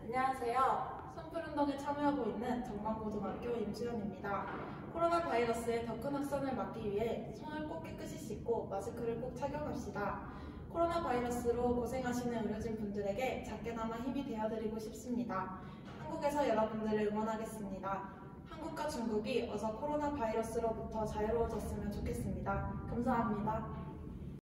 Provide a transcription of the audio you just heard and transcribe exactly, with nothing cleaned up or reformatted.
안녕하세요. 선풀운동에 참여하고 있는 정만고등학교 임수연입니다. 코로나 바이러스의 더 큰 확산을 막기 위해 손을 꼭 깨끗이 씻고 마스크를 꼭 착용합시다. 코로나 바이러스로 고생하시는 의료진 분들에게 작게나마 힘이 되어드리고 싶습니다. 한국에서 여러분들을 응원하겠습니다. 한국과 중국이 어서 코로나 바이러스로부터 자유로워졌으면 좋겠습니다. 감사합니다.